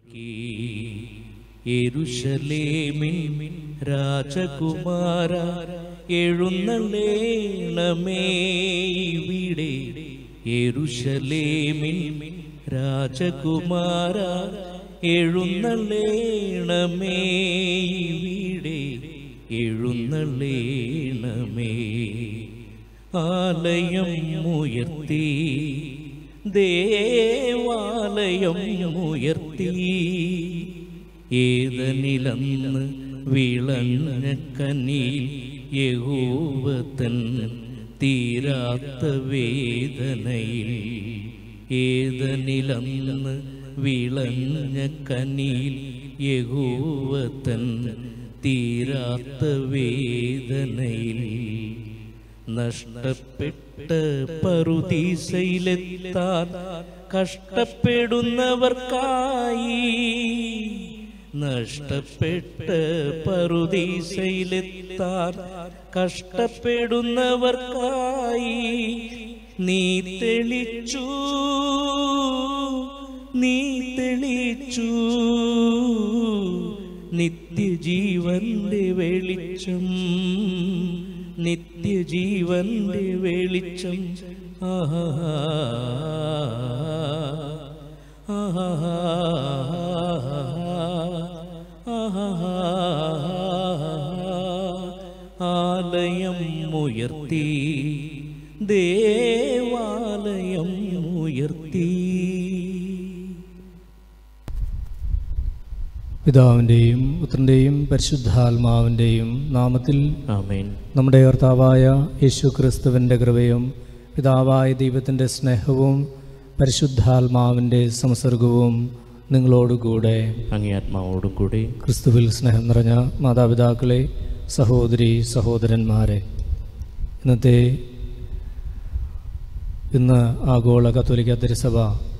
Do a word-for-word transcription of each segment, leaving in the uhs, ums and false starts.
യെരൂശലേമിൻ രാജകുമാര എഴുന്നള്ളേണമേ ഇവിടെ. യെരൂശലേമിൻ രാജകുമാര എഴുന്നള്ളേണമേ ഇവിടെ. എഴുന്നള്ളേണമേ. ആലയം ഉയർത്തി ദേവാലയം ഉയർത്തി ഏദനിലന്ന് വിളഞ്ഞ കനിയിൽ യഹോവതൻ തീരാത്ത വേദനയിൽ. ഏദനിലന്ന് വിളഞ്ഞ കനിയിൽ യഹോവതൻ തീരാത്ത വേദനയിൽ. നഷ്ടപ്പെട്ട പറുദീസയിലെത്താൻ കഷ്ടപ്പെടുന്നവർക്കായി. നഷ്ടപ്പെട്ട പറുദീസയിലെത്താൻ കഷ്ടപ്പെടുന്നവർക്കായി നീ തെളിച്ചു, നീ തെളിച്ചു നിത്യജീവന്റെ വെളിച്ചം, നിത്യജീവന്റെ വെളിച്ചം. ആഹാ ആഹാ ആഹാ. ആലയം ഉയർത്തി ദേവാലയം ഉയർത്തി. പിതാവിൻ്റെയും പുത്രൻ്റെയും പരിശുദ്ധാത്മാവിൻ്റെയും നാമത്തിൽ ആമേൻ. നമ്മുടെ കർത്താവായ യേശു ക്രിസ്തുവിൻ്റെ കൃപയും പിതാവായ ദൈവത്തിൻ്റെ സ്നേഹവും പരിശുദ്ധാത്മാവിൻ്റെ സംസർഗവും നിങ്ങളോടുകൂടെ അങ്ങേ ആത്മാവോടും കൂടെ. ക്രിസ്തുവിൽ സ്നേഹം നിറഞ്ഞ മാതാപിതാക്കളെ, സഹോദരി സഹോദരന്മാരെ, ഇന്നത്തെ ഇന്ന് ആഗോള കത്തോലിക്ക തിരുസഭ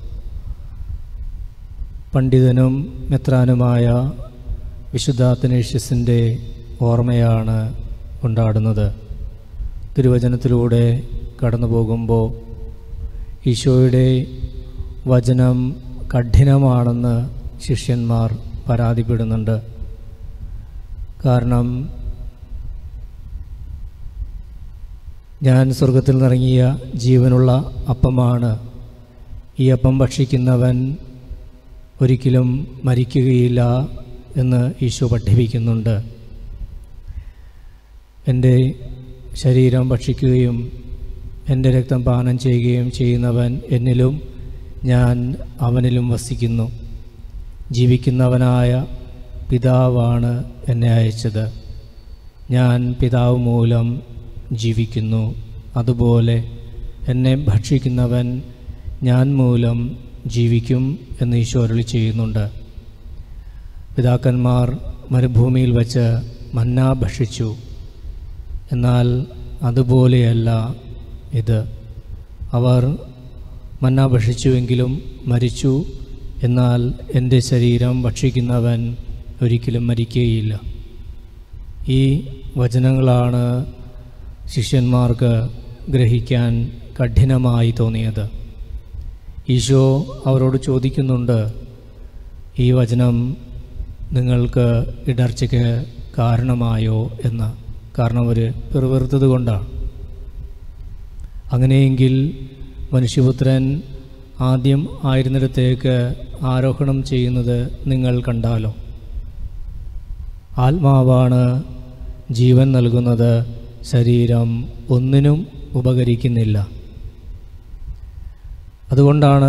പണ്ഡിതനും മെത്രാനുമായ വിശുദ്ധ അത്തനേഷ്യസിൻ്റെ ഓർമ്മയാണ് കൊണ്ടാടുന്നത്. തിരുവചനത്തിലൂടെ കടന്നു പോകുമ്പോൾ ഈശോയുടെ വചനം കഠിനമാണെന്ന് ശിഷ്യന്മാർ പരാതിപ്പെടുന്നുണ്ട്. കാരണം ഞാൻ സ്വർഗത്തിൽ നിന്നിറങ്ങിയ ജീവനുള്ള അപ്പമാണ്, ഈ അപ്പം ഭക്ഷിക്കുന്നവൻ ഒരിക്കലും മരിക്കുകയില്ല എന്ന് ഈശോ പഠിപ്പിക്കുന്നുണ്ട്. എൻ്റെ ശരീരം ഭക്ഷിക്കുകയും എൻ്റെ രക്തം പാനം ചെയ്യുകയും ചെയ്യുന്നവൻ എന്നിലും ഞാൻ അവനിലും വസിക്കുന്നു. ജീവിക്കുന്നവനായ പിതാവാണ് എന്നെ അയച്ചത്. ഞാൻ പിതാവ് മൂലം ജീവിക്കുന്നു. അതുപോലെ എന്നെ ഭക്ഷിക്കുന്നവൻ ഞാൻ മൂലം ജീവിക്കും എന്ന് ഈശോ അരുളി ചെയ്യുന്നുണ്ട്. പിതാക്കന്മാർ മരുഭൂമിയിൽ വച്ച് മന്ന ഭക്ഷിച്ചു. എന്നാൽ അതുപോലെയല്ല ഇത്. അവർ മന്ന ഭക്ഷിച്ചുവെങ്കിലും മരിച്ചു. എന്നാൽ എൻ്റെ ശരീരം ഭക്ഷിക്കുന്നവൻ ഒരിക്കലും മരിക്കുകയില്ല. ഈ വചനങ്ങളാണ് ശിഷ്യന്മാർക്ക് ഗ്രഹിക്കാൻ കഠിനമായി തോന്നിയത്. ഈശോ അവരോട് ചോദിക്കുന്നുണ്ട്, ഈ വചനം നിങ്ങൾക്ക് ഇടർച്ചയ്ക്ക് കാരണമായോ എന്ന്. കാരണം അവർ പിറുപിറുത്തത് കൊണ്ടാണ്. അങ്ങനെയെങ്കിൽ മനുഷ്യപുത്രൻ ആദ്യം ആയിരുന്നിടത്തേക്ക് ആരോഹണം ചെയ്യുന്നത് നിങ്ങൾ കണ്ടാലോ? ആത്മാവാണ് ജീവൻ നൽകുന്നത്, ശരീരം ഒന്നിനും ഉപകരിക്കുന്നില്ല. അതുകൊണ്ടാണ്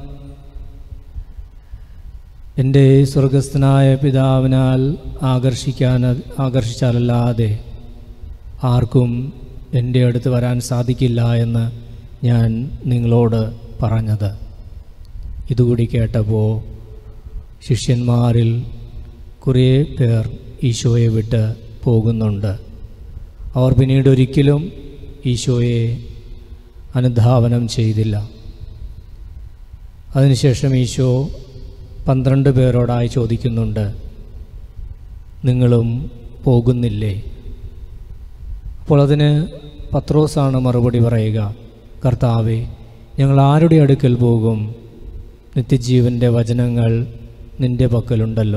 എൻ്റെ സ്വർഗസ്ഥനായ പിതാവിനാൽ ആകർഷിക്കാൻ ആകർഷിച്ചാലല്ലാതെ ആർക്കും എൻ്റെ അടുത്ത് വരാൻ സാധിക്കില്ല എന്ന് ഞാൻ നിങ്ങളോട് പറഞ്ഞത്. ഇതുകൂടി കേട്ടപ്പോൾ ശിഷ്യന്മാരിൽ കുറേ പേർ ഈശോയെ വിട്ട് പോകുന്നുണ്ട്. അവർ പിന്നീട് ഒരിക്കലും ഈശോയെ അനുധാവനം ചെയ്തില്ല. അതിനുശേഷം ഈശോ പന്ത്രണ്ട് പേരോടായി ചോദിക്കുന്നുണ്ട്, നിങ്ങളും പോകുന്നില്ലേ? അപ്പോൾ അതിന് പത്രോസാണ് മറുപടി പറയുക, കർത്താവേ, ഞങ്ങൾ ആരുടെ അടുക്കൽ പോകും? നിത്യജീവൻ്റെ വചനങ്ങൾ നിൻ്റെ പക്കലുണ്ടല്ലോ.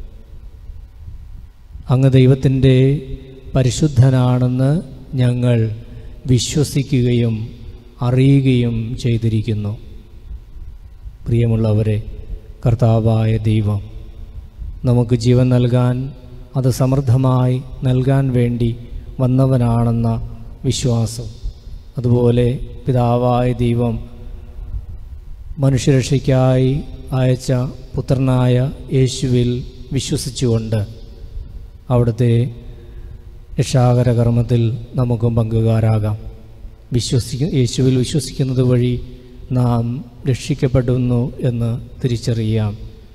അങ്ങ് ദൈവത്തിൻ്റെ പരിശുദ്ധനാണെന്ന് ഞങ്ങൾ വിശ്വസിക്കുകയും അറിയുകയും ചെയ്തിരിക്കുന്നു. പ്രിയമുള്ളവരെ, കർത്താവായ ദൈവം നമുക്ക് ജീവൻ നൽകാൻ, അത് സമൃദ്ധമായി നൽകാൻ വേണ്ടി വന്നവനാണെന്ന വിശ്വാസം, അതുപോലെ പിതാവായ ദൈവം മനുഷ്യരക്ഷയ്ക്കായി അയച്ച പുത്രനായ യേശുവിൽ വിശ്വസിച്ചുകൊണ്ട് അവിടുത്തെ രക്ഷാകര കർമ്മത്തിൽ നമുക്കും പങ്കുകാരാകാം. വിശ്വസിക്ക യേശുവിൽ വിശ്വസിക്കുന്നത് വഴി നാം രക്ഷിക്കപ്പെടുന്നു എന്ന് തിരിച്ചറിയാം.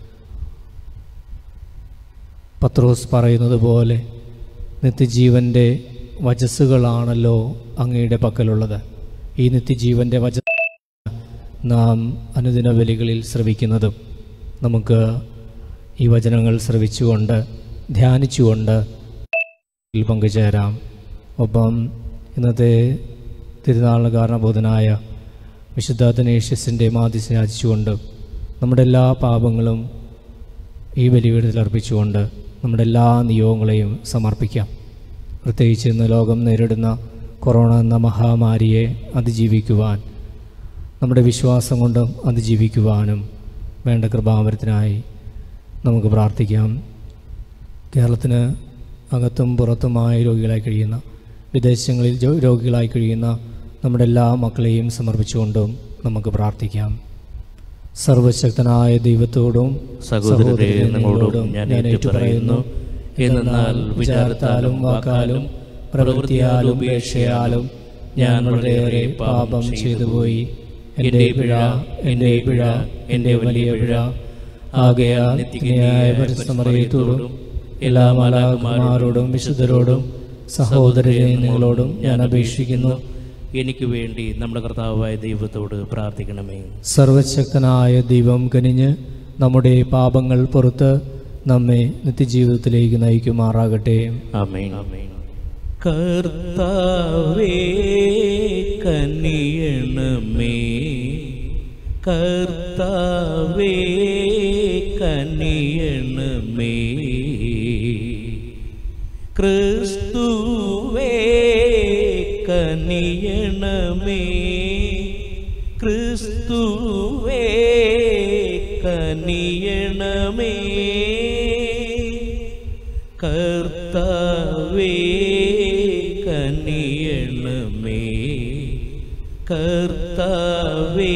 പത്രോസ് പറയുന്നത് പോലെ നിത്യജീവൻ്റെ വചസ്സുകളാണല്ലോ അങ്ങയുടെ പക്കലുള്ളത്. ഈ നിത്യജീവൻ്റെ വച നാം അനുദിന ബലികളിൽ ശ്രവിക്കുന്നതും നമുക്ക് ഈ വചനങ്ങൾ ശ്രവിച്ചുകൊണ്ട് ധ്യാനിച്ചുകൊണ്ട് പങ്കുചേരാം. ഒപ്പം ഇന്നത്തെ തിരുനാളിന് കാരണബോധനായ വിശുദ്ധ അത്തനേഷ്യസിൻ്റെ മാധ്യസ്ഥം യാചിച്ചുകൊണ്ട് നമ്മുടെ എല്ലാ പാപങ്ങളും ഈ ബലിപീഠത്തിൽ അർപ്പിച്ചുകൊണ്ട് നമ്മുടെ എല്ലാ നിയോഗങ്ങളെയും സമർപ്പിക്കാം. പ്രത്യേകിച്ച് ഇന്ന് ലോകം നേരിടുന്ന കൊറോണ എന്ന മഹാമാരിയെ അതിജീവിക്കുവാൻ, നമ്മുടെ വിശ്വാസം കൊണ്ടും അതിജീവിക്കുവാനും വേണ്ട കൃപാവരത്തിനായി നമുക്ക് പ്രാർത്ഥിക്കാം. കേരളത്തിന് അകത്തും പുറത്തുമായി രോഗികളായി കഴിയുന്ന, വിദേശങ്ങളിൽ രോഗികളായി കഴിയുന്ന നമ്മുടെ എല്ലാ മക്കളെയും സമർപ്പിച്ചുകൊണ്ടും നമുക്ക് പ്രാർത്ഥിക്കാം. സർവശക്തനായ ദൈവത്തോടും സഹോദരരെ നിങ്ങളോടും ഞാൻ ഏറ്റുപറയുന്നു, എന്നാൽ വിചാരത്താലും വാക്കാലും പ്രവൃത്തിയാലും ഉപേക്ഷയാലും ഞാൻ വളരെയേറെ പാപം ചെയ്തുപോയി. എൻ്റെ പിഴ, എൻ്റെ പിഴ, എൻ്റെ വലിയ പിഴ. ആകയാൽ നിത്യന്യായ പരിസമറിയത്തോടും എല്ലാ മാലാഖമാരോടും വിശുദ്ധരോടും സഹോദരരെ നിങ്ങളോടും ഞാൻ അപേക്ഷിക്കുന്നു, എനിക്ക് വേണ്ടി നമ്മുടെ കർത്താവായ ദൈവത്തോട് പ്രാർത്ഥിക്കണമേ. സർവശക്തനായ ദൈവം കനിഞ്ഞ് നമ്മുടെ പാപങ്ങൾ പുറത്ത് നമ്മെ നിത്യജീവിതത്തിലേക്ക് നയിക്കുമാറാകട്ടെ. ആമേൻ. കർത്താവേ കനിയണമേ, കർത്താവേ കനിയണമേ, ക്രിസ്തുവേ കനിയണമേ, ക്രിസ്തുവേ കനിയണമേ, കർത്താവേ കനിയണമേ, കർത്താവേ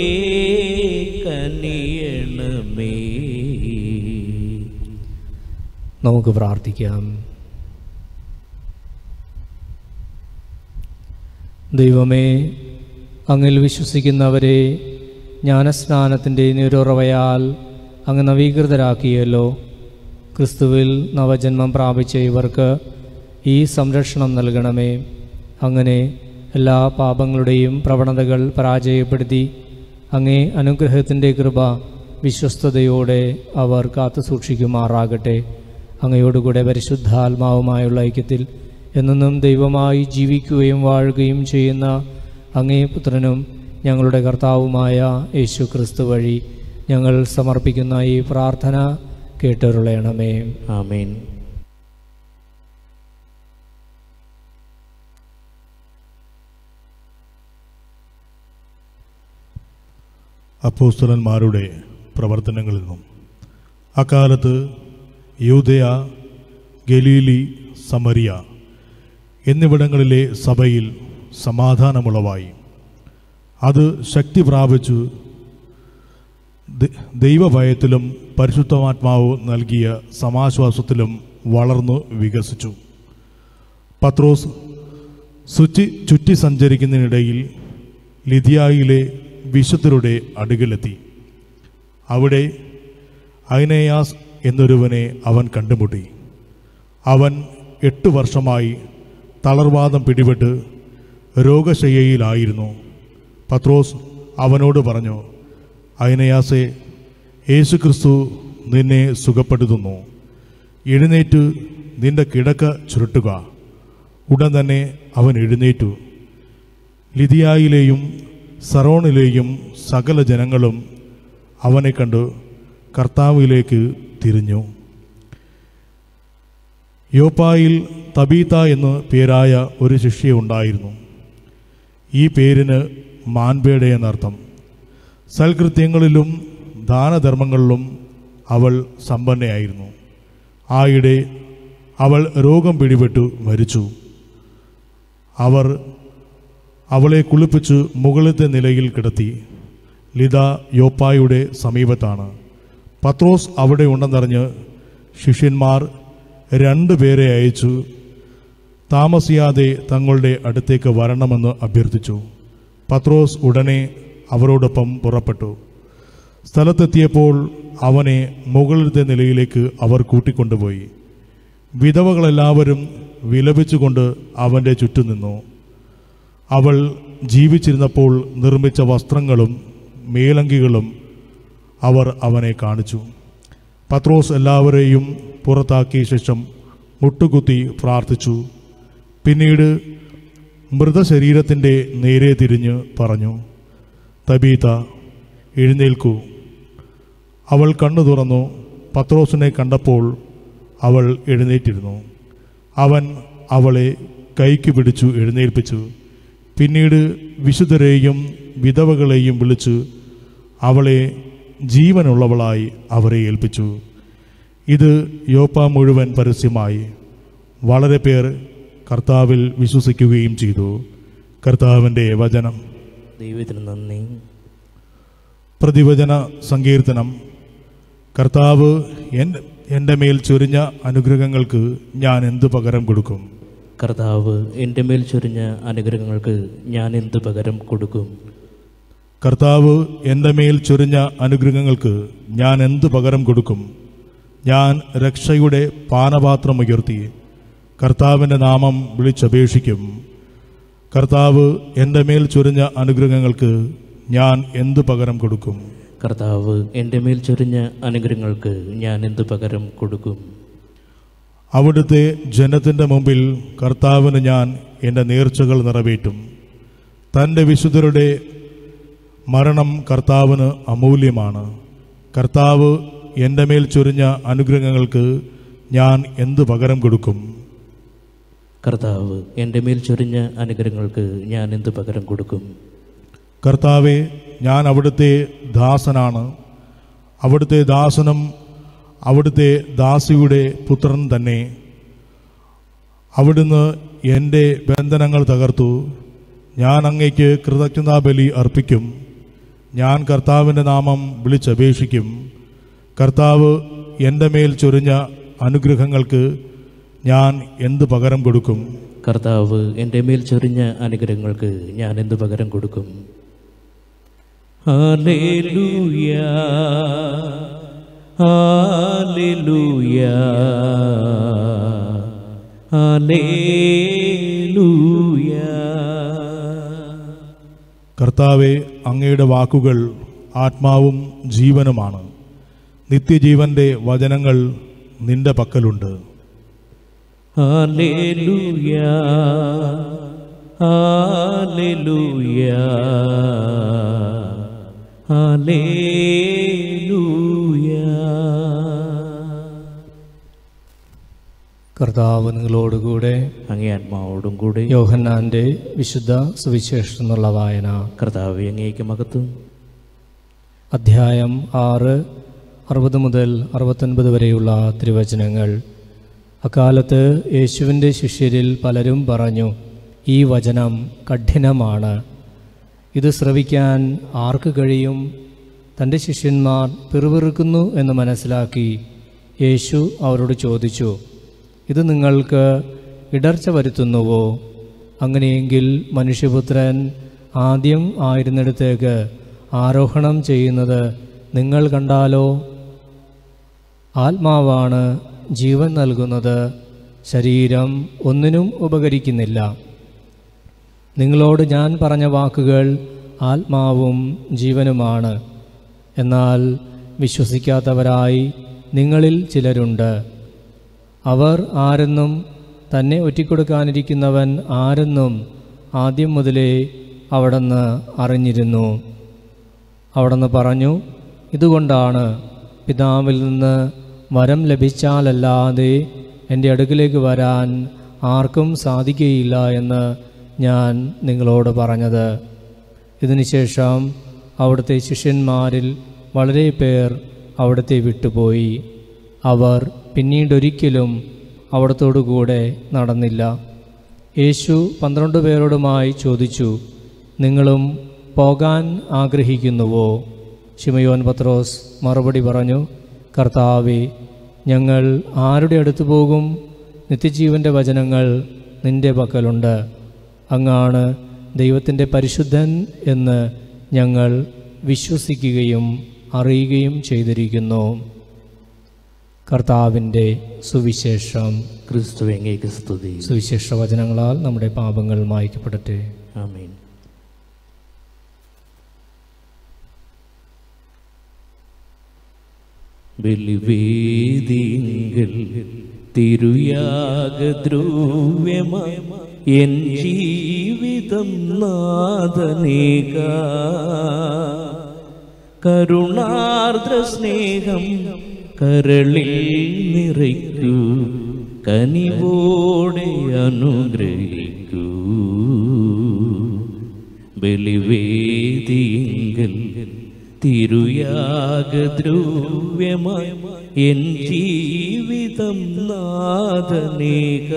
കനിയണമേ. നമുക്ക് പ്രാർത്ഥിക്കാം. ദൈവമേ, അങ്ങിൽ വിശ്വസിക്കുന്നവരെ ജ്ഞാനസ്നാനത്തിൻ്റെ നിരുറവയാൽ അങ്ങ് നവീകൃതരാക്കിയല്ലോ. ക്രിസ്തുവിൽ നവജന്മം പ്രാപിച്ച ഇവർക്ക് ഈ സംരക്ഷണം നൽകണമേ. അങ്ങനെ എല്ലാ പാപങ്ങളുടെയും പ്രവണതകൾ പരാജയപ്പെടുത്തി അങ്ങേ അനുഗ്രഹത്തിൻ്റെ കൃപ വിശ്വസ്തയോടെ അവർ കാത്തു സൂക്ഷിക്കുമാറാകട്ടെ. അങ്ങയോടുകൂടെ പരിശുദ്ധാത്മാവുമായുള്ള ഐക്യത്തിൽ എന്നും ദൈവമായി ജീവിക്കുകയും വാഴുകയും ചെയ്യുന്ന അങ്ങേ പുത്രനും ഞങ്ങളുടെ കർത്താവുമായ യേശു ക്രിസ്തു വഴി ഞങ്ങൾ സമർപ്പിക്കുന്ന ഈ പ്രാർത്ഥന കേട്ടരുളയണമേ. ആമേൻ. അപ്പോസ്തലന്മാരുടെ പ്രവർത്തനങ്ങളിൽ നിന്നും. അക്കാലത്ത് യൂദയ, ഗലീലി, സമരിയ എന്നിവിടങ്ങളിലെ സഭയിൽ സമാധാനമുളവായി. അത് ശക്തി പ്രാപിച്ചു ദൈവഭയത്തിലും പരിശുദ്ധാത്മാവ് നൽകിയ സമാശ്വാസത്തിലും വളർന്നു വികസിച്ചു. പത്രോസ് ചുറ്റി ചുറ്റി സഞ്ചരിക്കുന്നതിനിടയിൽ ലിദിയായിലെ വിശുദ്ധരുടെ അടുകിലെത്തി. അവിടെ ഐനയാസ് എന്നൊരുവനെ അവൻ കണ്ടുമുട്ടി. അവൻ എട്ട് വർഷമായി തളർവാദം പിടിപെട്ട് രോഗശയ്യയിലായിരുന്നു. പത്രോസ് അവനോട് പറഞ്ഞു, ഐനയാസേ, യേശുക്രിസ്തു നിന്നെ സുഖപ്പെടുത്തുന്നു. എഴുന്നേറ്റ് നിന്റെ കിടക്ക ചുരുട്ടുക. ഉടൻ തന്നെ അവൻ എഴുന്നേറ്റു. ലിദിയായിലെയും സറോണിലെയും സകല ജനങ്ങളും അവനെ കണ്ട് കർത്താവിലേക്ക് തിരിഞ്ഞു. യോപ്പായിൽ തബീത്ത എന്ന് പേരായ ഒരു ശിഷ്യയുണ്ടായിരുന്നു. ഈ പേരിന് മാൻപേട എന്നർത്ഥം. സൽകൃത്യങ്ങളിലും ദാനധർമ്മങ്ങളിലും അവൾ സമ്പന്നയായിരുന്നു. ആയിടെ അവൾ രോഗം പിടിപെട്ടു മരിച്ചു. അവർ അവളെ കുളിപ്പിച്ച് മുകളിലത്തെ നിലയിൽ കിടത്തി. ലിദ യോപ്പായുടെ സമീപത്താണ്. പത്രോസ് അവിടെ ഉണ്ടെന്നറിഞ്ഞ് ശിഷ്യന്മാർ രണ്ടു പേരെ അയച്ചു താമസിയാതെ തങ്ങളുടെ അടുത്തേക്ക് വരണമെന്ന് അഭ്യർത്ഥിച്ചു. പത്രോസ് ഉടനെ അവരോടൊപ്പം പുറപ്പെട്ടു. സ്ഥലത്തെത്തിയപ്പോൾ അവനെ മുകളിലത്തെ നിലയിലേക്ക് അവർ കൂട്ടിക്കൊണ്ടുപോയി. വിധവകളെല്ലാവരും വിലപിച്ചുകൊണ്ട് അവൻ്റെ ചുറ്റും നിന്നു. അവൾ ജീവിച്ചിരുന്നപ്പോൾ നിർമ്മിച്ച വസ്ത്രങ്ങളും മേലങ്കികളും അവർ അവനെ കാണിച്ചു. പത്രോസ് എല്ലാവരെയും പുറത്താക്കിയ ശേഷം മുട്ടുകുത്തി പ്രാർത്ഥിച്ചു. പിന്നീട് മൃതശരീരത്തിൻ്റെ നേരെ തിരിഞ്ഞ് പറഞ്ഞു, തബീത, എഴുന്നേൽക്കൂ. അവൾ കണ്ണു തുറന്നു. പത്രോസിനെ കണ്ടപ്പോൾ അവൾ എഴുന്നേറ്റിരുന്നു. അവൻ അവളെ കൈക്ക് പിടിച്ചു എഴുന്നേൽപ്പിച്ചു. പിന്നീട് വിശുദ്ധരെയും വിധവകളെയും വിളിച്ച് അവളെ ജീവനുള്ളവളായി അവരെ ഏൽപ്പിച്ചു. ഇത് യോപ്പ മുഴുവൻ പരസ്യമായി. വളരെ പേർ കർത്താവിൽ വിശ്വസിക്കുകയും ചെയ്തു. കർത്താവിൻ്റെ വചനം. ദൈവത്തിന് നന്ദി. പ്രതിവചന സങ്കീർത്തനം. കർത്താവ് എൻ്റെ എൻ്റെ മേൽ ചൊരിഞ്ഞ അനുഗ്രഹങ്ങൾക്ക് ഞാൻ എന്ത് പകരം കൊടുക്കും? കർത്താവ് എൻ്റെ മേൽ ചൊരിഞ്ഞ അനുഗ്രഹങ്ങൾക്ക് ഞാൻ എന്ത് പകരം കൊടുക്കും? കർത്താവ് എൻ്റെ മേൽ ചൊരിഞ്ഞ അനുഗ്രഹങ്ങൾക്ക് ഞാൻ എന്ത് പകരം കൊടുക്കും? ഞാൻ രക്ഷയുടെ പാനപാത്രമുയർത്തി കർത്താവിൻ്റെ നാമം വിളിച്ചപേക്ഷിക്കും. കർത്താവ് എൻ്റെ മേൽ ചൊരിഞ്ഞ അനുഗ്രഹങ്ങൾക്ക് ഞാൻ എന്ത് പകരം കൊടുക്കും? കർത്താവ് എൻ്റെ മേൽ ചൊരിഞ്ഞ അനുഗ്രഹങ്ങൾക്ക് ഞാൻ എന്ത് പകരം കൊടുക്കും? അവിടുത്തെ ജനത്തിൻ്റെ മുമ്പിൽ കർത്താവിന് ഞാൻ എൻ്റെ നേർച്ചകൾ നിറവേറ്റും. തൻ്റെ വിശുദ്ധരുടെ മരണം കർത്താവിന് അമൂല്യമാണ്. കർത്താവ് എൻ്റെ മേൽ ചൊരിഞ്ഞ അനുഗ്രഹങ്ങൾക്ക് ഞാൻ എന്ത് പകരം കൊടുക്കും? കർത്താവ് എൻ്റെ മേൽ ചൊരിഞ്ഞ അനുഗ്രഹങ്ങൾക്ക് ഞാൻ എന്ത് പകരം കൊടുക്കും? കർത്താവെ, ഞാൻ അവിടുത്തെ ദാസനാണ്. അവിടുത്തെ ദാസനും അവിടുത്തെ ദാസിയുടെ പുത്രൻ തന്നെ. അവിടുന്ന് എൻ്റെ ബന്ധനങ്ങൾ തകർത്തു. ഞാൻ അങ്ങയ്ക്ക് കൃതജ്ഞതാബലി അർപ്പിക്കും. ഞാൻ കർത്താവിൻ്റെ നാമം വിളിച്ചപേക്ഷിക്കും. കർത്താവ് എൻ്റെ മേൽ ചൊരിഞ്ഞ അനുഗ്രഹങ്ങൾക്ക് ഞാൻ എന്ത് പകരം കൊടുക്കും? കർത്താവ് എൻ്റെ മേൽ ചൊരിഞ്ഞ അനുഗ്രഹങ്ങൾക്ക് ഞാൻ എന്ത് പകരം കൊടുക്കും? ഹല്ലേലൂയ, ഹല്ലേലൂയ, ഹല്ലേലൂയ. കർത്താവെ, അങ്ങയുടെ വാക്കുകൾ ആത്മാവും ജീവനുമാണ്. നിത്യജീവന്റെ വചനങ്ങൾ നിന്റെ പക്കലുണ്ട്. ഹല്ലേലൂയ, ഹല്ലേലൂയ, ഹല്ലേലൂയ. കർത്താവ് നിങ്ങളോടുകൂടെ, അങ്ങേ ആത്മാവോടും കൂടെ. യോഹന്നാന്റെ വിശുദ്ധ സുവിശേഷം എന്നുള്ള വായന. കർത്താവേ, അങ്ങേക്ക് മഹത്വം. അധ്യായം ആറ്, അറുപത് മുതൽ അറുപത്തൊൻപത് വരെയുള്ള തിരുവചനങ്ങൾ. അക്കാലത്ത് യേശുവിൻ്റെ ശിഷ്യരിൽ പലരും പറഞ്ഞു, ഈ വചനം കഠിനമാണ്, ഇത് ശ്രവിക്കാൻ ആർക്ക് കഴിയും? തൻ്റെ ശിഷ്യന്മാർ പിറുപിറുക്കുന്നു എന്ന് മനസ്സിലാക്കി യേശു അവരോട് ചോദിച്ചു, ഇത് നിങ്ങൾക്ക് ഇടർച്ച വരുത്തുന്നുവോ? അങ്ങനെയെങ്കിൽ മനുഷ്യപുത്രൻ ആദ്യം ആയിരുന്നിടത്തേക്ക് ആരോഹണം ചെയ്യുന്നത് നിങ്ങൾ കണ്ടാലോ? ആത്മാവാണ് ജീവൻ നൽകുന്നത്, ശരീരം ഒന്നിനും ഉപകരിക്കുന്നില്ല. നിങ്ങളോട് ഞാൻ പറഞ്ഞ വാക്കുകൾ ആത്മാവും ജീവനുമാണ്. എന്നാൽ വിശ്വസിക്കാത്തവരായി നിങ്ങളിൽ ചിലരുണ്ട്. അവർ ആരെന്നും തന്നെ ഒറ്റിക്കൊടുക്കാനിരിക്കുന്നവൻ ആരെന്നും ആദ്യം മുതലേ അവിടുന്ന് അറിഞ്ഞിരുന്നു. അവിടുന്ന് പറഞ്ഞു, ഇതുകൊണ്ടാണ് പിതാവിൽ നിന്ന് വരം ലഭിച്ചാലല്ലാതെ എൻ്റെ അടുക്കിലേക്ക് വരാൻ ആർക്കും സാധിക്കുകയില്ല എന്ന് ഞാൻ നിങ്ങളോട് പറഞ്ഞത്. ഇതിനുശേഷം അവിടുത്തെ ശിഷ്യന്മാരിൽ വളരെ പേർ അവിടുത്തെ വിട്ടുപോയി. അവർ പിന്നീടൊരിക്കലും അവിടത്തോടു കൂടെ നടന്നില്ല. യേശു പന്ത്രണ്ട് പേരോടുമായി ചോദിച്ചു, നിങ്ങളും പോകാൻ ആഗ്രഹിക്കുന്നുവോ? ശിമയോൻ പത്രോസ് മറുപടി പറഞ്ഞു, കർത്താവേ, ഞങ്ങൾ ആരുടെ അടുത്ത് പോകും? നിത്യജീവൻ്റെ വചനങ്ങൾ നിൻ്റെ പക്കലുണ്ട്. അങ്ങാണ് ദൈവത്തിൻ്റെ പരിശുദ്ധൻ എന്ന് ഞങ്ങൾ വിശ്വസിക്കുകയും അറിയുകയും ചെയ്തിരിക്കുന്നു. കർത്താവിൻ്റെ സുവിശേഷം. ക്രിസ്തുവേ, അങ്ങേക്ക് സ്തുതി. സുവിശേഷ വചനങ്ങളാൽ നമ്മുടെ പാപങ്ങൾ മായ്ക്കപ്പെടട്ടെ. ആമേൻ. ബലിവേദിങ്കൽ തിരുയാഗദ്രവ്യമായി എൻ ജീവിതം നാഥനേക, കരുണാർദ്ര സ്നേഹം കരളിൽ നിറയ്ക്കൂ, കനിവോടെ അനുഗ്രഹിക്കൂ. ബലിവേദിങ്കൽ തിരുയാഗദ്രവ്യമായി എൻ ജീവിതം നാഥനേക,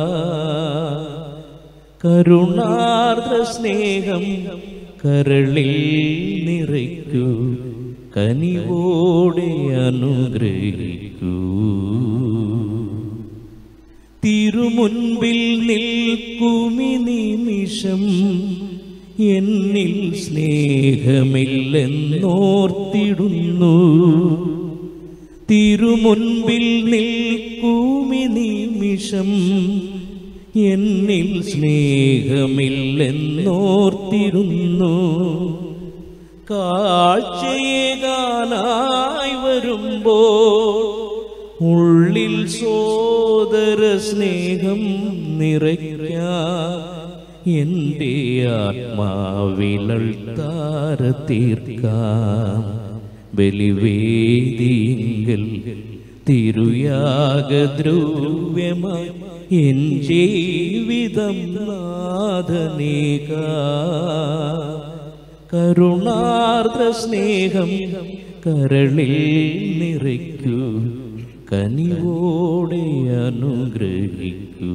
കരുണാർദ്ര സ്നേഹം കരളിൽ നിറയ്ക്കൂ, കനിവോടെ അനുഗ്രഹിക്കൂ. തിരുമുൻപിൽ നിൽക്കുമി നിമിഷം എന്നിൽ സ്നേഹമില്ലെന്നോർത്തിടുന്നു. തിരുമുൻപിൽ നിൽക്കുമി നിമിഷം എന്നിൽ സ്നേഹമില്ലെന്നോർത്തിരുന്നു. കാഴ്ചയേകാനായി വരുമ്പോൾ ഉള്ളിൽ സോദര സ്നേഹം നിറയ്ക്കാൻ എൻ്റെ ആത്മാവിലൾത്താര തീർക്കാം. ബലിവേദിങ്കൽ തിരുയാഗദ്രവ്യമായി എൻ ജീവിതം നാഥനേക, കരുണാർദ്ര സ്നേഹം കരളിൽ നിറയ്ക്കൂ, കനിവോടെ അനുഗ്രഹിക്കൂ.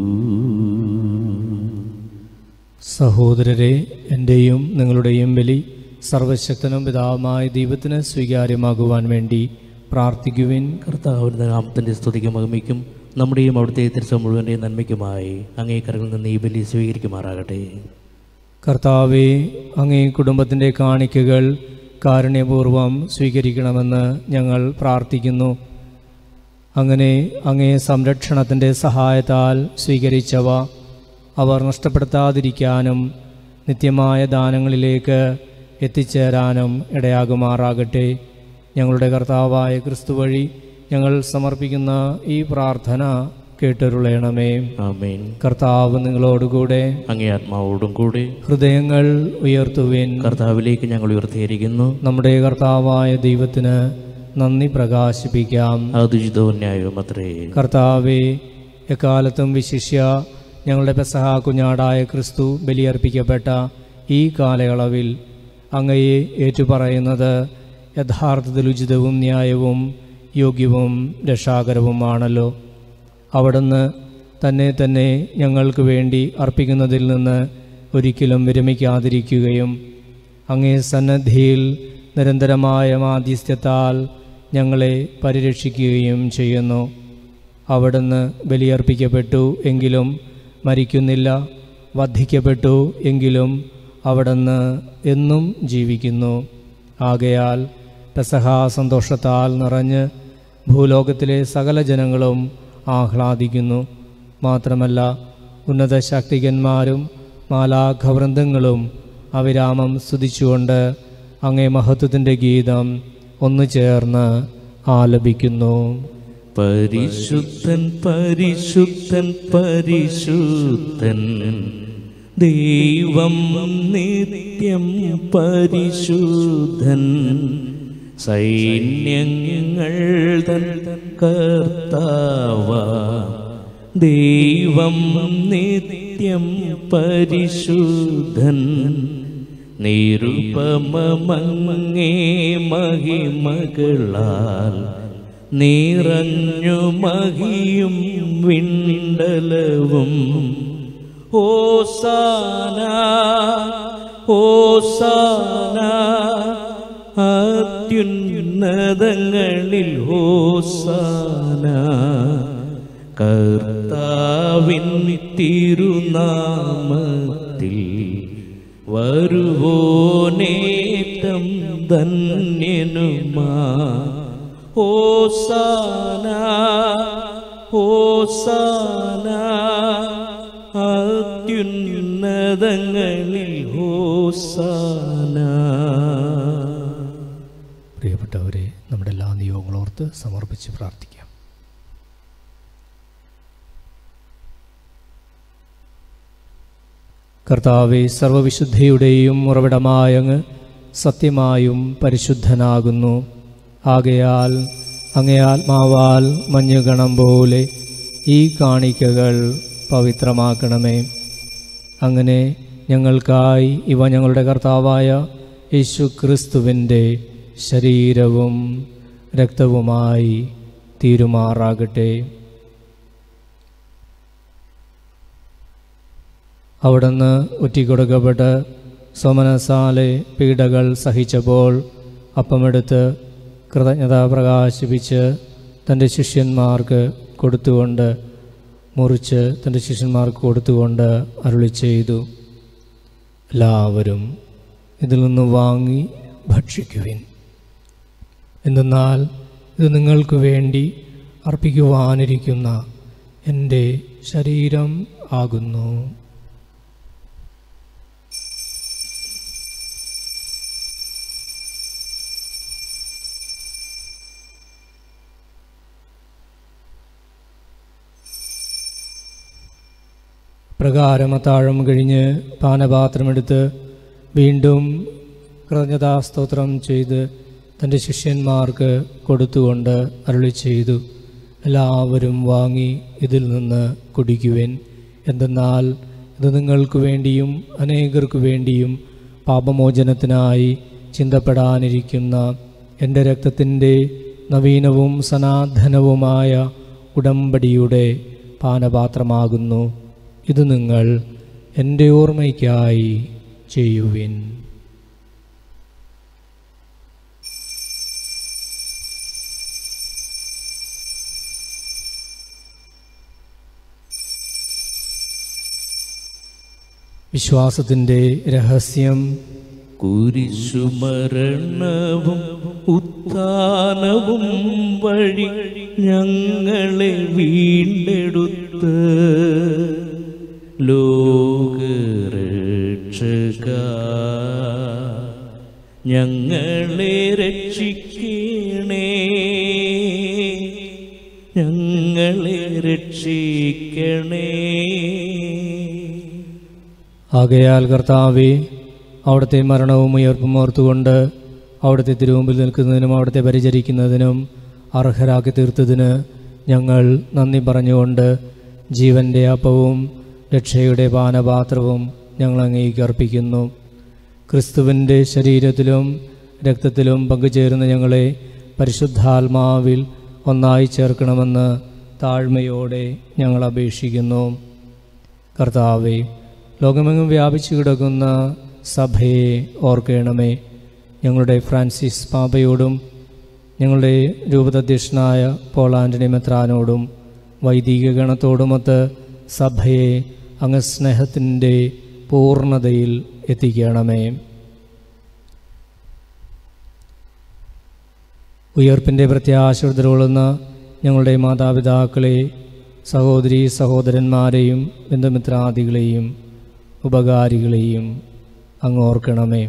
സഹോദരരെ, എൻ്റെയും നിങ്ങളുടെയും ബലി സർവശക്തനും പിതാവുമായ ദൈവത്തിന് സ്വീകാര്യമാകുവാൻ വേണ്ടി പ്രാർത്ഥിക്കുവിൻ. കർത്താവിൻ്റെ നാമത്തിൻ്റെ സ്തുതിക്കും മഹിമയ്ക്കും നമ്മുടെയും അവിടുത്തെ തിരുസഭ മുഴുവൻ്റെയും നന്മയ്ക്കുമായി അങ്ങേ കരങ്ങളിൽ നിന്ന് ഈ ബലി സ്വീകരിക്കുമാറാകട്ടെ. കർത്താവെ, അങ്ങേ കുടുംബത്തിൻ്റെ കാണിക്കകൾ കാരുണ്യപൂർവം സ്വീകരിക്കണമെന്ന് ഞങ്ങൾ പ്രാർത്ഥിക്കുന്നു. അങ്ങനെ അങ്ങേ സംരക്ഷണത്തിൻ്റെ സഹായത്താൽ സ്വീകരിച്ചവ അവർ നഷ്ടപ്പെടുത്താതിരിക്കാനും നിത്യമായ ദാനങ്ങളിലേക്ക് എത്തിച്ചേരാനും ഇടയാകുമാറാകട്ടെ. ഞങ്ങളുടെ കർത്താവായ ക്രിസ്തു വഴി ഞങ്ങൾ സമർപ്പിക്കുന്ന ഈ പ്രാർത്ഥന കേട്ടരുളയണമേ. ആമേൻ. കർത്താവ് നിങ്ങളോടുകൂടെ, അങ്ങേ ആത്മാവോടും കൂടെ. ഹൃദയങ്ങൾ ഉയർത്തുവിൻ. കർത്താവിലേക്ക് ഞങ്ങൾ ഉയർത്തിയിരിക്കുന്നു. നമ്മുടെ കർത്താവായ ദൈവത്തിന് നന്ദി പ്രകാശിപ്പിക്കാം. അതുചിതവും ന്യായവും അത്രേ. കർത്താവെ, എക്കാലത്തും വിശിഷ്യ ഞങ്ങളുടെ പെസഹ കുഞ്ഞാടായ ക്രിസ്തു ബലിയർപ്പിക്കപ്പെട്ട ഈ കാലയളവിൽ അങ്ങയെ ഏറ്റുപറയുന്നത് യഥാർത്ഥത്തിൽ ഉചിതവും ന്യായവും യോഗ്യവും രക്ഷാകരവുമാണല്ലോ. അവിടുന്ന് തന്നെ തന്നെ ഞങ്ങൾക്ക് വേണ്ടി അർപ്പിക്കുന്നതിൽ നിന്ന് ഒരിക്കലും വിരമിക്കാതിരിക്കുകയും അങ്ങേ സന്നദ്ധിയിൽ നിരന്തരമായ മാധ്യസ്ഥ്യത്താൽ ഞങ്ങളെ പരിരക്ഷിക്കുകയും ചെയ്യുന്നു. അവിടുന്ന് ബലിയർപ്പിക്കപ്പെട്ടു എങ്കിലും മരിക്കുന്നില്ല, വധിക്കപ്പെട്ടു എങ്കിലും അവിടുന്ന് എന്നും ജീവിക്കുന്നു. ആകയാൽ പെസഹ സന്തോഷത്താൽ നിറഞ്ഞ് ഭൂലോകത്തിലെ സകല ജനങ്ങളും ആഹ്ലാദിക്കുന്നു. മാത്രമല്ല, ഉന്നത ശാക്തികന്മാരും മാലാഖവൃന്ദങ്ങളും അവിരാമം സ്തുതിച്ചുകൊണ്ട് അങ്ങേ മഹത്വത്തിൻ്റെ ഗീതം ഒന്നു ചേർന്ന് ആലപിക്കുന്നു. പരിശുദ്ധൻ പരിശുദ്ധൻ പരിശുദ്ധൻ ദൈവം നിത്യം പരിശുദ്ധൻ, സൈന്യങ്ങൾ തൻ കർത്താവ ദൈവം നിത്യം പരിശുദ്ധൻ നിരുപമമങ്ങേ മഹിമകളാൽ നിറഞ്ഞു മഹിയും വിണ്ടലവും ഹോസാന ഹോസാന അത്യുന്നതങ്ങളിൽ ഹോസാന കർത്താവിൻ തിരുനാമത്തിൽ വരുവോനേറ്റം ധന്യനുമാ ഹോസാന ഹോസാന അത്യുന്നതങ്ങളിൽ ഹോസാന. പ്രിയപ്പെട്ടവരെ, നമ്മുടെ എല്ലാ നിയോഗങ്ങളോർത്ത് സമർപ്പിച്ച് പ്രാർത്ഥിക്കാം. കർത്താവേ, സർവവിശുദ്ധിയുടെയും ഉറവിടമായ അങ്ങ് സത്യമായും പരിശുദ്ധനാകുന്നു. ആകയാൽ അങ്ങേ ആത്മാവാൽ മഞ്ഞുകണം പോലെ ഈ കാണിക്കകൾ പവിത്രമാക്കണമേ. അങ്ങനെ ഞങ്ങൾക്കായി ഇവ ഞങ്ങളുടെ കർത്താവായ യേശു ക്രിസ്തുവിൻ്റെ ശരീരവും രക്തവുമായി തീരുമാറാകട്ടെ. അവിടുന്ന് ഒറ്റിക്കൊടുക്കപ്പെട്ട് സ്വമനസാലെ പീഡകൾ സഹിച്ചപ്പോൾ അപ്പമെടുത്ത് കൃതജ്ഞത പ്രകാശിപ്പിച്ച് തൻ്റെ ശിഷ്യന്മാർക്ക് കൊടുത്തുകൊണ്ട് മുറിച്ച് തൻ്റെ ശിഷ്യന്മാർക്ക് കൊടുത്തുകൊണ്ട് അരുളി ചെയ്തു, എല്ലാവരും ഇതിൽ നിന്ന് വാങ്ങി ഭക്ഷിക്കുവിൻ. എന്തെന്നാൽ ഇത് നിങ്ങൾക്ക് വേണ്ടി അർപ്പിക്കുവാനിരിക്കുന്ന എൻ്റെ ശരീരം ആകുന്നു. പ്രകാരം അത്താഴം കഴിഞ്ഞ് പാനപാത്രമെടുത്ത് വീണ്ടും കൃതജ്ഞതാസ്തോത്രം ചെയ്ത് തൻ്റെ ശിഷ്യന്മാർക്ക് കൊടുത്തുകൊണ്ട് അരുളി ചെയ്തു, എല്ലാവരും വാങ്ങി ഇതിൽ നിന്ന് കുടിക്കുവിൻ. എന്തെന്നാൽ ഇത് നിങ്ങൾക്ക് വേണ്ടിയും അനേകർക്കു വേണ്ടിയും പാപമോചനത്തിനായി ചിന്തപ്പെടാനിരിക്കുന്ന എൻ്റെ രക്തത്തിൻ്റെ നവീനവും സനാതനവുമായ ഉടമ്പടിയുടെ പാനപാത്രമാകുന്നു. ഇത് നിങ്ങൾ എൻ്റെ ഓർമ്മയ്ക്കായി ചെയ്യുവിൻ. വിശ്വാസത്തിൻ്റെ രഹസ്യം. കുരിശുമരണവും ഉത്ഥാനവും വഴി ഞങ്ങളെ വീണ്ടെടുത്ത് ലോകരക്ഷക ഞങ്ങളെ രക്ഷിക്കണേ, ഞങ്ങളെ രക്ഷിക്കണേ. ആകയാൽ കർത്താവേ, അവിടുത്തെ മരണവും ഉയർപ്പും ഓർത്തുകൊണ്ട് അവിടുത്തെ തിരുമുമ്പിൽ നിൽക്കുന്നതിനും അവിടുത്തെ പരിചരിക്കുന്നതിനും അർഹരാക്കി തീർത്തതിന് ഞങ്ങൾ നന്ദി പറഞ്ഞുകൊണ്ട് ജീവൻ്റെ അപ്പവും രക്ഷയുടെ പാനപാത്രവും ഞങ്ങൾ അങ്ങേക്ക് അർപ്പിക്കുന്നു. ക്രിസ്തുവിൻ്റെ ശരീരത്തിലും രക്തത്തിലും പങ്കുചേരുന്ന ഞങ്ങളെ പരിശുദ്ധാത്മാവിൽ ഒന്നായി ചേർക്കണമെന്ന് താഴ്മയോടെ ഞങ്ങൾ അപേക്ഷിക്കുന്നു. കർത്താവേ, ലോകമെങ്ങും വ്യാപിച്ചു കിടക്കുന്ന സഭയെ ഓർക്കണമേ. ഞങ്ങളുടെ ഫ്രാൻസിസ് പാപ്പയോടും ഞങ്ങളുടെ രൂപതാധ്യക്ഷനായ പോൾ ആൻ്റണി മെത്രാനോടും വൈദിക ഗണത്തോടുമൊത്ത് സഭയെ അങ്ങ് സ്നേഹത്തിൻ്റെ പൂർണ്ണതയിൽ എത്തിക്കണമേ. ഉയർപ്പിൻ്റെ പ്രത്യാശോടുന്ന ഞങ്ങളുടെ മാതാപിതാക്കളെ, സഹോദരീ സഹോദരന്മാരെയും ബന്ധുമിത്രാദികളെയും ഉപകാരികളെയും അങ്ങ് ഓർക്കണമേ.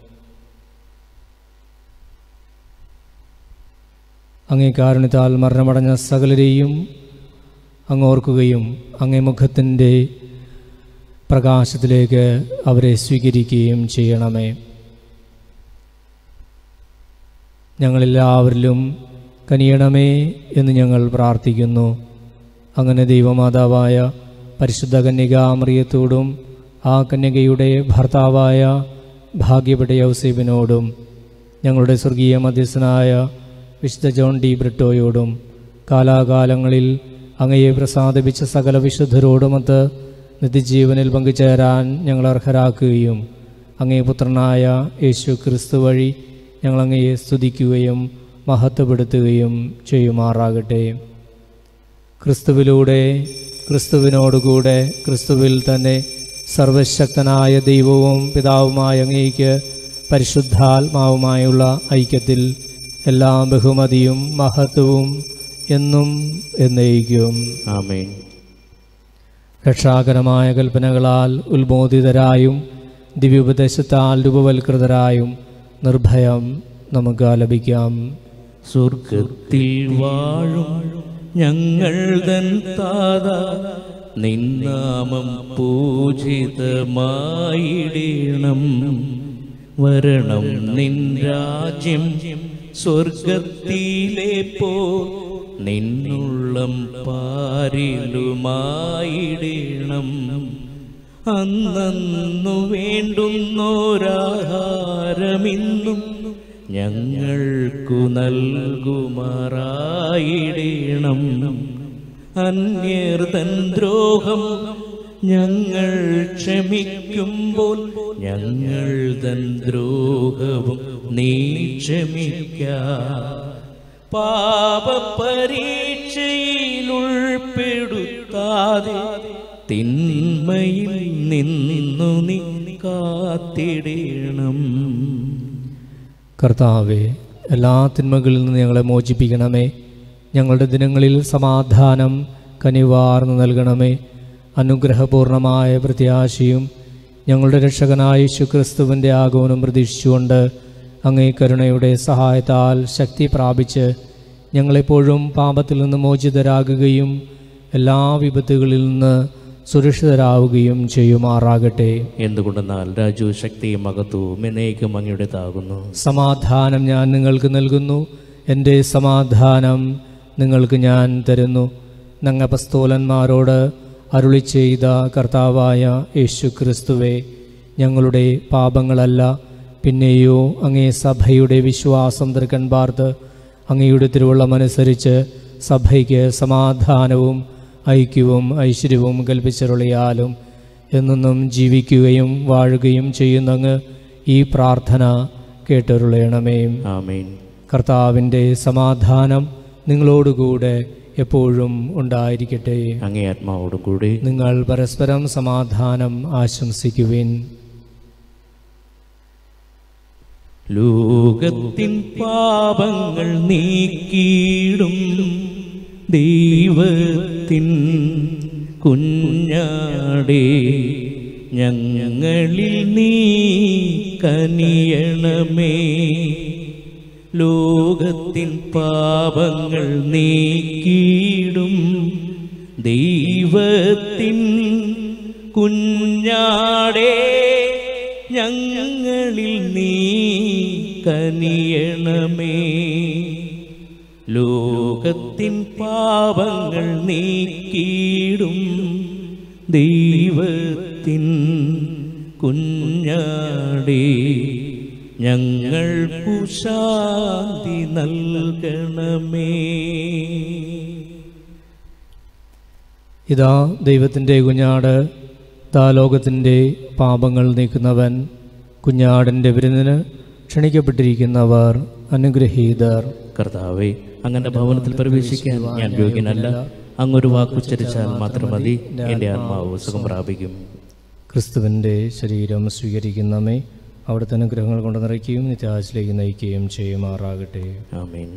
അങ്ങേ കാരുണ്യത്താൽ മരണമടഞ്ഞ സകലരെയും അങ്ങ് ഓർക്കുകയും അങ്ങേ മുഖത്തിൻ്റെ പ്രകാശത്തിലേക്ക് അവരെ സ്വീകരിക്കുകയും ചെയ്യണമേ. ഞങ്ങളെല്ലാവരിലും കനിയണമേ എന്ന് ഞങ്ങൾ പ്രാർത്ഥിക്കുന്നു. അങ്ങനെ ദൈവമാതാവായ പരിശുദ്ധ കന്യകാമറിയത്തോടും ആ കന്യകയുടെ ഭർത്താവായ ഭാഗ്യപ്പെട്ട യൗസേബിനോടും ഞങ്ങളുടെ സ്വർഗീയ മധ്യസ്ഥനായ വിശുദ്ധ ജോൺ ഡി ബ്രിട്ടോയോടും കാലാകാലങ്ങളിൽ അങ്ങയെ പ്രസാദിപ്പിച്ച സകല വിശുദ്ധരോടുമൊത്ത് നിത്യജീവനിൽ പങ്കുചേരാൻ ഞങ്ങൾ അർഹരാക്കുകയും അങ്ങേ പുത്രനായ യേശു ക്രിസ്തു വഴി ഞങ്ങളങ്ങയെ സ്തുതിക്കുകയും മഹത്വപ്പെടുത്തുകയും ചെയ്യുമാറാകട്ടെ. ക്രിസ്തുവിലൂടെ ക്രിസ്തുവിനോടുകൂടെ ക്രിസ്തുവിൽ തന്നെ സർവശക്തനായ ദൈവവും പിതാവുമായ അങ്ങേയ്ക്ക് പരിശുദ്ധാത്മാവുമായുള്ള ഐക്യത്തിൽ എല്ലാ ബഹുമതിയും മഹത്വവും എന്നും എന്നേക്കും. ആമേൻ. രക്ഷാകരമായ കൽപ്പനകളാൽ ഉത്ബോധിതരായും ദിവ്യോപദേശത്താൽ രൂപവൽകൃതരായും നിർഭയം നമുക്ക് ആലപിക്കാം. സ്വർഗത്തിൽ വാഴും ഞങ്ങൾ തൻ താത, നിന്നാമം പൂജിതമായിടേണം. വരണം നിൻ രാജ്യം സ്വർഗത്തിലെ പോ, നിന്നുള്ളം പാരിലുമായിടേണം. അന്നു വേണ്ടുന്നോരാഹാരമിന്നും ഞങ്ങൾക്കു നൽകുമാറായിടേണം. അന്യർ തൻ ദ്രോഹം ഞങ്ങൾ ക്ഷമിക്കുമ്പോൾ ഞങ്ങൾ തൻ ദ്രോഹവും നീ ക്ഷമിക്ക. പാപപരീക്ഷയിൽ ഉൾപ്പെടുത്താതെ തിന്മയിൽ നിന്നു നീ കാത്തിടേണം. കർത്താവേ, എല്ലാ തിന്മകളിൽ നിന്ന് ഞങ്ങളെ മോചിപ്പിക്കണമേ. ഞങ്ങളുടെ ദിനങ്ങളിൽ സമാധാനം കനിവാർന്നു നൽകണമേ. അനുഗ്രഹപൂർണമായ പ്രത്യാശയും ഞങ്ങളുടെ രക്ഷകനായ യേശുക്രിസ്തുവിൻ്റെ ആഗമനം പ്രതീക്ഷിച്ചുകൊണ്ട് അങ്ങേ കരുണയുടെ സഹായത്താൽ ശക്തി പ്രാപിച്ച് ഞങ്ങളെപ്പോഴും പാപത്തിൽ നിന്ന് മോചിതരാകുകയും എല്ലാ വിപത്തുകളിൽ നിന്ന് സുരക്ഷിതരാവുകയും ചെയ്യുമാറാകട്ടെ. എന്തുകൊണ്ടെന്നാൽ രാജു ശക്തിയും മഹത്വവും എന്നേക്കും അങ്ങയുടേതാകുന്നു. സമാധാനം ഞാൻ നിങ്ങൾക്ക് നൽകുന്നു, എൻ്റെ സമാധാനം നിങ്ങൾക്ക് ഞാൻ തരുന്നു. നങ്ങപസ്തോലന്മാരോട് അരുളി ചെയ്ത കർത്താവായ യേശു ക്രിസ്തുവേ, ഞങ്ങളുടെ പാപങ്ങളല്ല പിന്നെയോ അങ്ങേ സഭയുടെ വിശ്വാസം തൃക്കൺ പാർത്ത് അങ്ങയുടെ തിരുവള്ളമനുസരിച്ച് സഭയ്ക്ക് സമാധാനവും ഐക്യവും ഐശ്വര്യവും കൽപ്പിച്ചരുളിയാലും എന്നും ജീവിക്കുകയും വാഴുകയും ചെയ്യുന്നങ്ങ് ഈ പ്രാർത്ഥന കേട്ടരുളയണമേ. ആമേൻ. കർത്താവിൻ്റെ സമാധാനം നിങ്ങളോടുകൂടെ എപ്പോഴും ഉണ്ടായിരിക്കട്ടെ. അങ്ങേ ആത്മാവോടും കൂടി. നിങ്ങൾ പരസ്പരം സമാധാനം ആശംസിക്കുവിൻ. ലോകത്തിൻ പാപങ്ങൾ നീക്കിയിടും ദൈവത്തിൻ കുഞ്ഞാടേ, ഞങ്ങളിൽ നീ കനിയണമേ. ലോകത്തിൻ പാപങ്ങൾ നീക്കിയിടും ദൈവത്തിൻ കുഞ്ഞാടേ, ഞങ്ങളിൽ നീ കനിയണമേ. ലോകത്തിൻ പാപങ്ങൾ നീക്കിയിടും ദൈവത്തിൻ കുഞ്ഞാടേ, ഞങ്ങൾക്കു ശാന്തി നൽകണമേ. ഇതാ ദൈവത്തിൻ്റെ കുഞ്ഞാട്, താ ലോകത്തിൻ്റെ പാപങ്ങൾ നീക്കുന്നവൻ. കുഞ്ഞാടിൻ്റെ വിരുന്നിന് ക്ഷണിക്കപ്പെട്ടിരിക്കുന്നവർ അനുഗ്രഹീതർ. കർത്താവേ, അങ്ങന്റെ ഭവനത്തിൽ പ്രവേശിക്കാൻ ഞാൻ യോഗ്യനല്ല. അങ്ങൊരു വാക്കുച്ചരിച്ചാൽ മാത്രം മതി, എൻ്റെ ആത്മാവ് സുഖം പ്രാപിക്കും. ക്രിസ്തുവിൻ്റെ ശരീരം സ്വീകരിക്കുന്നമേ, അവിടുത്തെ അനുഗ്രഹങ്ങൾ കൊണ്ട് നിറയ്ക്കുകയും നിത്യാശയിലേക്ക് നയിക്കുകയും ചെയ്യുമാറാകട്ടെ. ആമേൻ.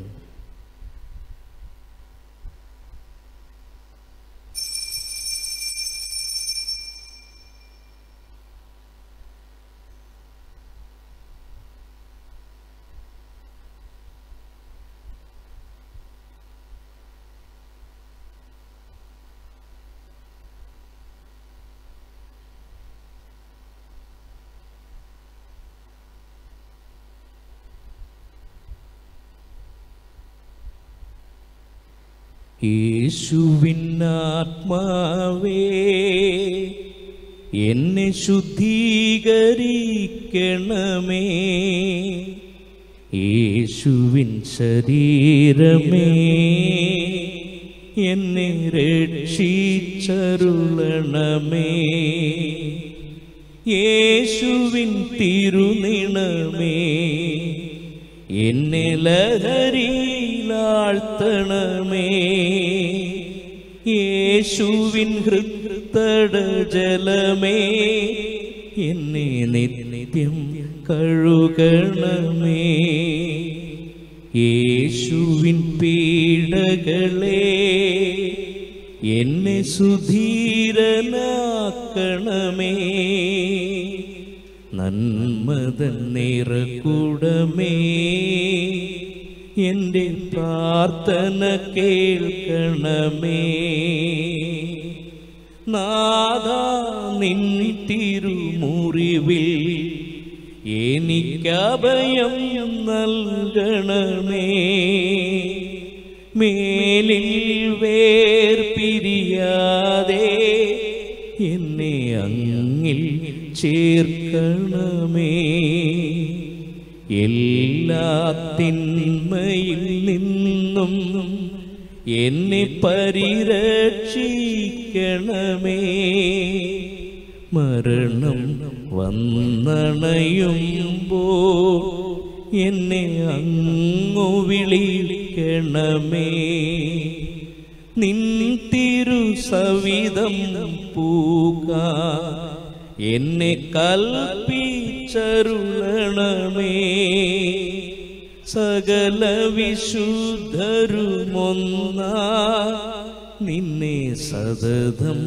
യേശുവിൻ ആത്മാവേ എന്നെ ശുദ്ധീകരിക്കണമേ, യേശുവിൻ ശരീരമേ എന്നെ രക്ഷിച്ചരുളണമേ, യേശുവിൻ തിരുനിണമേ എന്നെ ലഹരിയിലാഴ്ത്തണമേ, യേശുവിൻ ഹൃത്തടജലമേ എന്നെ നിത്യം കഴുകണമേ, യേശുവിൻ പീഡകളെ എന്നെ സുധീരനാക്കണമേ, നന്മതൻ നിറകുടമേ എൻ്റെ പ്രാർത്ഥന കേൾക്കണമേ, നാഥാ നിൻ തിരുമുറിവിൽ എനിക്കഭയം നൽകണമേ, മേലിൽ വേർപിരിയാതെ എന്നെ അങ്ങിൽ ചേർക്കണമേ, എല്ലാ തിന്മയിൽ നിന്നും എന്നെ പരിരക്ഷിക്കണമേ, മരണം വന്നണയുമ്പോൾ എന്നെ അങ്ങു വിളിക്കണമേ, നിൻ തിരുസവിധം പൂക്കാൻ എന്നെ കൽപ്പിച്ചരുളണമേ, സകല വിശുദ്ധരുമൊന്നാ നിന്നെ സതതം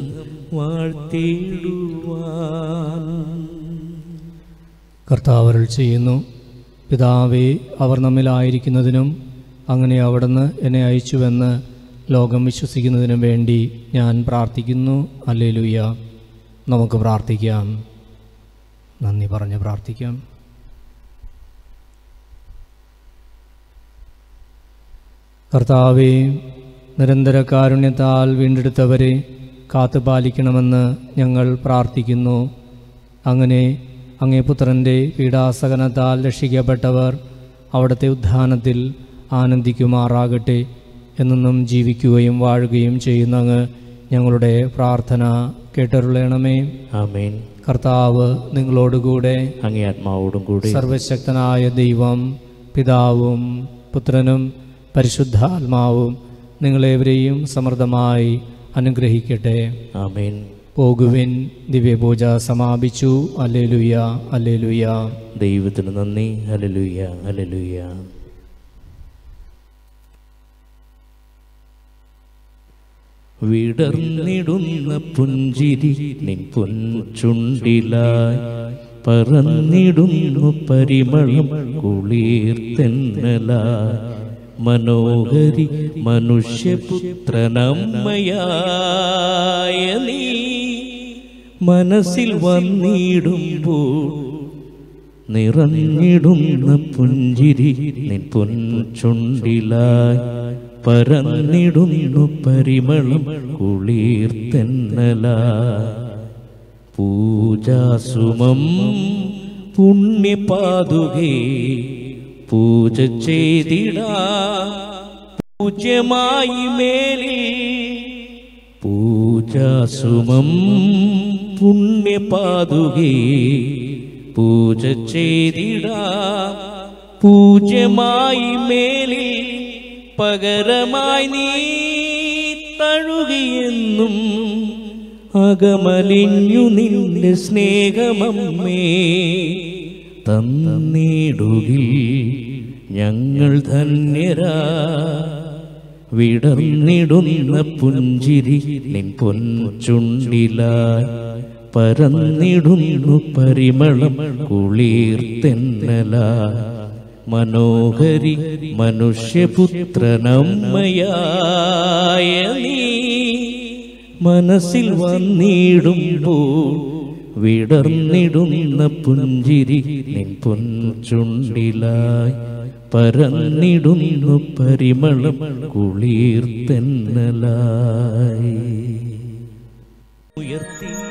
വാഴ്ത്തിടുവാൻ. കർത്താവ് അരുൾ ചെയ്യുന്നു, പിതാവേ, അവർ നമ്മിലായിരിക്കുന്നതിനും അങ്ങനെ അവിടുന്ന് എന്നെ അയച്ചുവെന്ന് ലോകം വിശ്വസിക്കുന്നതിനും വേണ്ടി ഞാൻ പ്രാർത്ഥിക്കുന്നു. ഹല്ലേലൂയ. നമുക്ക് പ്രാർത്ഥിക്കാം. നന്ദി പറഞ്ഞ് പ്രാർത്ഥിക്കാം. കർത്താവേ, നിരന്തര കാരുണ്യത്താൽ വീണ്ടെടുത്തവരെ കാത്തുപാലിക്കണമെന്ന് ഞങ്ങൾ പ്രാർത്ഥിക്കുന്നു. അങ്ങനെ അങ്ങേ പുത്രൻ്റെ പീഡാസഹനത്താൽ രക്ഷിക്കപ്പെട്ടവർ അവിടുത്തെ ഉദ്ധാനത്തിൽ ആനന്ദിക്കുമാറാകട്ടെ. എന്നും ജീവിക്കുകയും വാഴുകയും ചെയ്യുന്ന അങ്ങ് ഞങ്ങളുടെ പ്രാർത്ഥന കേട്ടരുളണമേ. ആമേൻ. കർത്താവ് നിങ്ങളോടുകൂടെ, അങ്ങേ ആത്മാവോടും കൂടെ. സർവശക്തനായ ദൈവം പിതാവും പുത്രനും പരിശുദ്ധാത്മാവും നിങ്ങളേവരെയും സമൃദ്ധമായി അനുഗ്രഹിക്കട്ടെ. ആമേൻ. പോകുവിൻ, ദിവ്യപൂജ സമാപിച്ചു. ഹല്ലേലൂയ, ഹല്ലേലൂയ. ദൈവത്തിന് നന്ദി. Hallelujah, hallelujah. വിടർന്നിടുന്ന പുഞ്ചിരി നിൻ പൊൻചുണ്ടിലായി പറന്നിടുന്നു പരിമളം കുളിർതെന്നലായി, മനോഹരി മനുഷ്യപുത്രനമ്മയായ നീ മനസ്സിൽ വന്നിടുമ്പോൾ നിറഞ്ഞിടുന്ന പുഞ്ചിരി നിൻ പൊൻചുണ്ടിലായി പറന്നിടുന്നു പരിമളം കുളിർതെന്നലായി, പൂജാസുമം പുണ്യപാതുകേ പൂജ ചെയ്തിടാ പൂജ്യമായി മേലിൽ, പൂജാസുമം പുണ്യപാതുകേ പൂജ ചെയ്തിടാ പൂജ്യമായി മേലിൽ, പകരമായി നീ തഴുകിയെന്നും അകമലിഞ്ഞു നിന്റെ സ്നേഹമമ്മേ തന്നിടുകിൽ ഞങ്ങൾ ധന്യരാ, വിടർന്നിടുന്ന പുഞ്ചിരി നിൻ പൊൻചുണ്ടിലായി പരന്നിടുന്നു പരിമളം കുളിർതെന്നലായി, മനോഹരി മനുഷ്യപുത്രനമ്മയായ നീ മനസ്സിൽ വന്നിടുമ്പോൾ വിടർന്നിടുന്ന പുഞ്ചിരി നിൻ പൊൻചുണ്ടിലായി പരന്നിടുന്നു പരിമളം കുളിർത്തന്നലായി ഉയർത്തി